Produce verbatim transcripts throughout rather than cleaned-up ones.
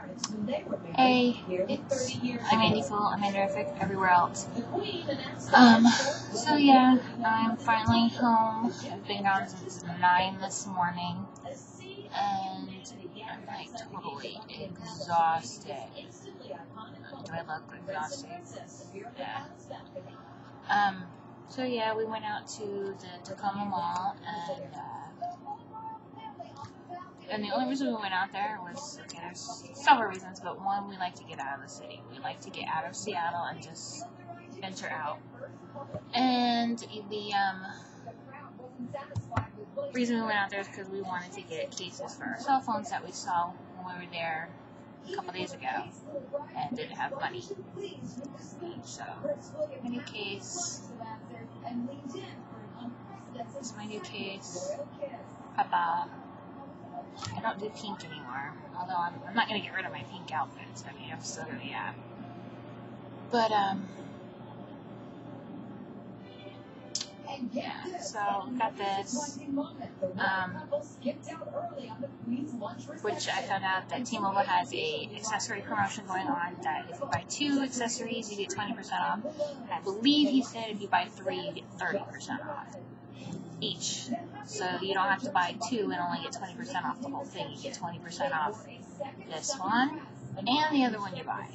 Hey, it's I'm Andy Fool, I'm Anderific, everywhere else. Um, so yeah, I'm finally home. I've been gone since nine this morning, and I'm like totally exhausted. Do I look exhausted? Yeah. Um, so yeah, we went out to the Tacoma Mall, and uh, And the only reason we went out there was, okay, there's several reasons, but one, we like to get out of the city. We like to get out of Seattle and just venture out. And the um, reason we went out there is because we wanted to get cases for our cell phones that we saw when we were there a couple days ago and didn't have money. So, my new case. This is my new case. Papa. I don't do pink anymore, although I'm, I'm not going to get rid of my pink outfits. I mean, I'm still going to be at. But, um, yeah, so got this, um, which I found out that T-Mobile has a accessory promotion going on that if you buy two accessories, you get twenty percent off. And I believe he said if you buy three, you get thirty percent off each. So you don't have to buy two and only get twenty percent off the whole thing. You get twenty percent off this one and the other one you buy.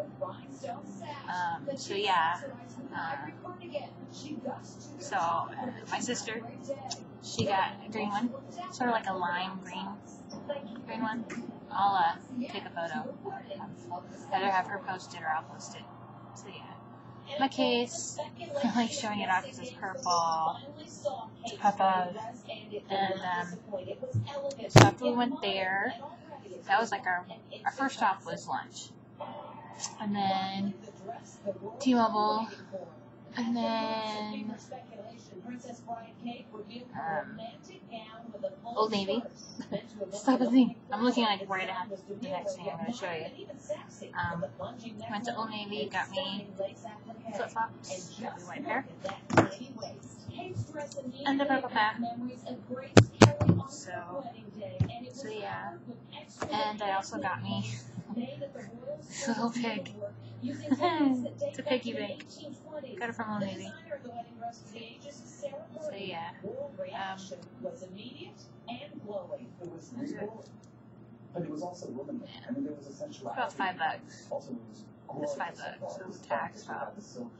Um, so yeah. Uh, so uh, my sister, she got a green one, sort of like a lime green, green one. I'll uh, take a photo. Either have her post it or I'll post it. So yeah. My case, I like showing it off because it's purple. It's Papa. And um, so after we went there, that was like our, our first stop was lunch. And then T-Mobile. And then um, Old Navy. Stop with me. I'm looking like right at the next thing I'm going to show you. Um, went to Old Navy, got me flip-flops, got me white pair, and a purple pair. So, so yeah. And I also got me this little pig. It's a piggy bank. Got it from Old Navy. So yeah. Um, But it was also womanly. Yeah. I mean, there was essential. About five bucks. Also, it was It's five bucks. So tax about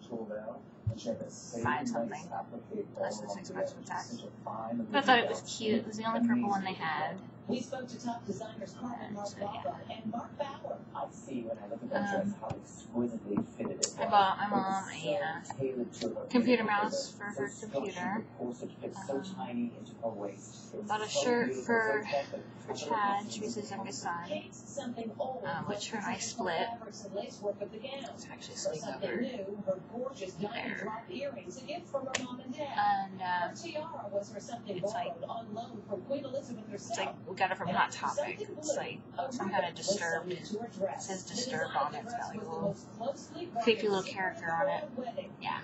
five something. Less than six bucks with tax. But I thought it was cute. It was the only purple one they had. We spoke to top designers Carmen And so, yeah. and Mark Bauer. I see when I look at that dress Um, how exquisitely fitted it I bought my mom a uh, computer mouse for her computer. Um, bought a shirt for for Chad, Teresa's youngest son, um, which her and I split. It's actually sleep over there. And um, it's like it's like we got it from Hot Topic. It's like some kind of disturbed. It says disturbed on it. It's got like a little creepy little character on it. Yeah.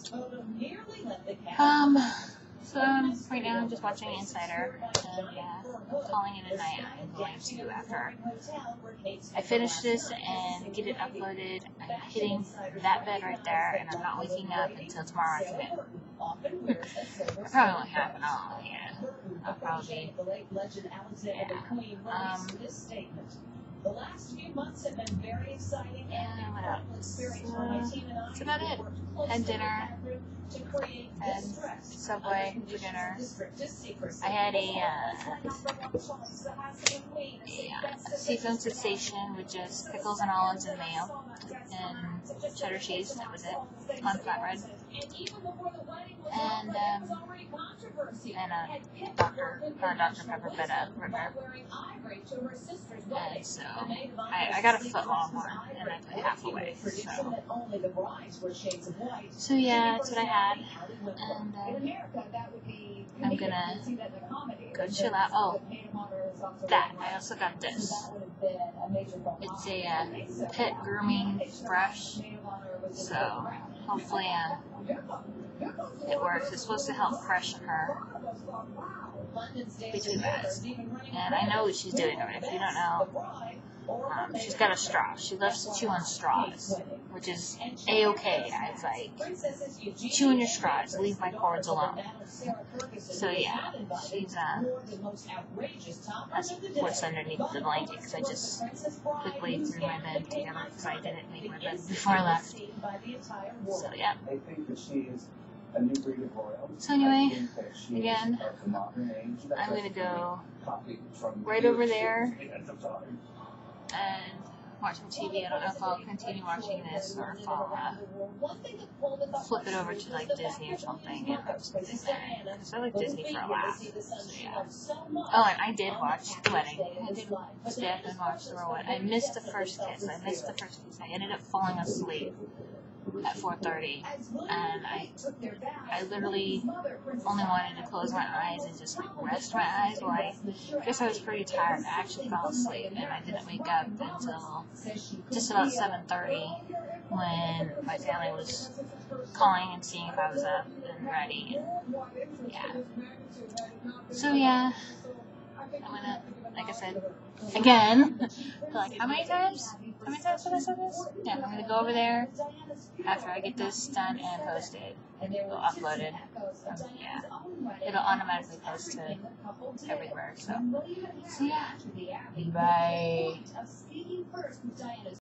Um. So um, right now I'm just watching Insider, and yeah, I'm calling it a night. I'm going to after I finish this and get it uploaded. I'm hitting that bed right there, and I'm not waking up until tomorrow afternoon. I probably won't happen. Oh yeah, I'll probably yeah. Um. The last few months have been very exciting and what else? Uh, that's about it. Had dinner. And Subway for dinner. I had a, uh, a seafood sensation with just pickles and olives and mayo and cheddar cheese. That was it on flatbread. And um, and a Doctor not a Doctor Pepper, but a Ripper. And so I, I got a foot long one, and I put half away. So so yeah, that's what I had. And um, I'm gonna go chill out. Oh, that. I also got this. It's a uh, pet grooming brush. So hopefully uh, it works. It's supposed to help freshen her between baths. And I know what she's doing. If you don't know, um, Um, she's got a straw. She loves to chew on straws, which is a-okay. I was like, chew on your straws. Leave my cords alone. So yeah, she's uh, that's what's underneath the blanket because I just quickly threw my bed together because I didn't make my bed before I left. So yeah. So anyway, again, I'm going to go right over there and watch some T V. I don't know if I'll continue watching this or if I'll uh, flip it over to like Disney or something and have something there. Because I like Disney for a laugh. So yeah. Oh, and I did watch The Wedding. I did stay up and watch The Wedding. I missed the first kiss. I missed the first kiss. I ended up falling asleep at four thirty, and I I literally only wanted to close my eyes and just like rest my eyes while I, I guess I was pretty tired. I actually fell asleep, and I didn't wake up until just about seven thirty when my family was calling and seeing if I was up and ready, and yeah. So yeah, I'm gonna, like I said, again, like how many times? How many times have I said this? Yeah, I'm gonna go over there after I get this done and post it. It'll upload it. Um, yeah, it'll automatically post to everywhere. So, so yeah. Bye.